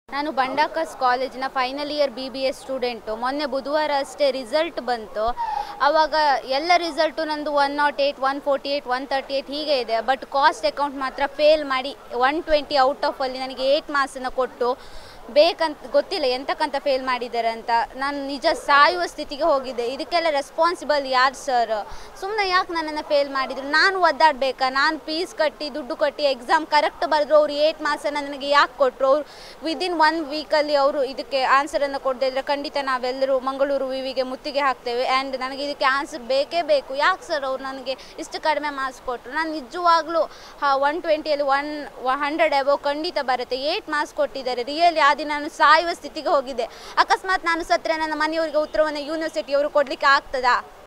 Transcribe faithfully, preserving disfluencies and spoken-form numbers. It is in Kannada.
ನಾನು ಬಂಡಾಕಸ್ ಕಾಲೇಜಿನ final year B B A student. ಮೊನ್ನೆ ಬುಧವಾರ ಅಷ್ಟೇ ರಿಸಲ್ಟ್ ಬಂತು. ಆವಾಗ ಎಲ್ಲ ರಿಸಲ್ಟು ನಂದು one nought eight one forty eight one thirty eight ಹೀಗೆ ಇದೆ. ಬಟ್ ಕಾಸ್ಟ್ ಅಕೌಂಟ್ ಮಾತ್ರ ಫೇಲ್ ಮಾಡಿ ಒನ್ ಟ್ವೆಂಟಿ ಔಟ್ ಆಫ್ ಅಲ್ಲಿ ನನಗೆ ಏಯ್ಟ್ ಮಾರ್ಕ್ಸನ್ನು ಕೊಟ್ಟು ಬೇಕಂತ ಗೊತ್ತಿಲ್ಲ ಎಂತಕ್ಕಂತ ಫೇಲ್ ಮಾಡಿದ್ದಾರೆ ಅಂತ. ನಾನು ನಿಜ ಸಾಯುವ ಸ್ಥಿತಿಗೆ ಹೋಗಿದ್ದೆ. ಇದಕ್ಕೆಲ್ಲ ರೆಸ್ಪಾನ್ಸಿಬಲ್ ಯಾರು ಸರ್? ಸುಮ್ಮನೆ ಯಾಕೆ ನನ್ನನ್ನು ಫೇಲ್ ಮಾಡಿದರು? ನಾನು ಒದ್ದಾಡಬೇಕಾ? ನಾನು ಫೀಸ್ ಕಟ್ಟಿ ದುಡ್ಡು ಕಟ್ಟಿ ಎಕ್ಸಾಮ್ ಕರೆಕ್ಟ್ ಬರೆದ್ರು ಅವ್ರು ಏಯ್ಟ್ ಮಾರ್ಕ್ಸನ್ನು ನನಗೆ ಯಾಕೆ ಕೊಟ್ಟರು? ಅವ್ರು ವಿದಿನ್ ಒನ್ ವೀಕಲ್ಲಿ ಅವರು ಇದಕ್ಕೆ ಆನ್ಸರನ್ನು ಕೊಡದೇ ಇದ್ದರೆ ಖಂಡಿತ ನಾವೆಲ್ಲರೂ ಮಂಗಳೂರು ವಿವಿಗೆ ಮುತ್ತಿಗೆ ಹಾಕ್ತೇವೆ. ಆ್ಯಂಡ್ ನನಗೆ ಇದಕ್ಕೆ ಆನ್ಸರ್ ಬೇಕೇ ಬೇಕು. ಯಾಕೆ ಸರ್ ಅವ್ರು ನನಗೆ ಇಷ್ಟು ಕಡಿಮೆ ಮಾರ್ಕ್ಸ್ ಕೊಟ್ಟರು? ನಾನು ನಿಜವಾಗ್ಲೂ ಒನ್ ಟ್ವೆಂಟಿಯಲ್ಲಿ ಒನ್ ಹಂಡ್ರೆಡ್ ಅಬೋ ಖಂಡಿತ ಬರುತ್ತೆ. ಏಯ್ಟ್ ಮಾರ್ಕ್ಸ್ ಕೊಟ್ಟಿದ್ದಾರೆ. ರಿಯಲಿ ಆ ದಿನ ನಾನು ಸಾಯುವ ಸ್ಥಿತಿಗೆ ಹೋಗಿದ್ದೆ. ಅಕಸ್ಮಾತ್ ನಾನು ಸತ್ತರೆ ನನ್ನ ಮನೆಯವರಿಗೆ ಉತ್ತರವನ್ನು ಯೂನಿವರ್ಸಿಟಿಯವರು ಕೊಡಲಿಕ್ಕೆ ಆಗ್ತದಾ?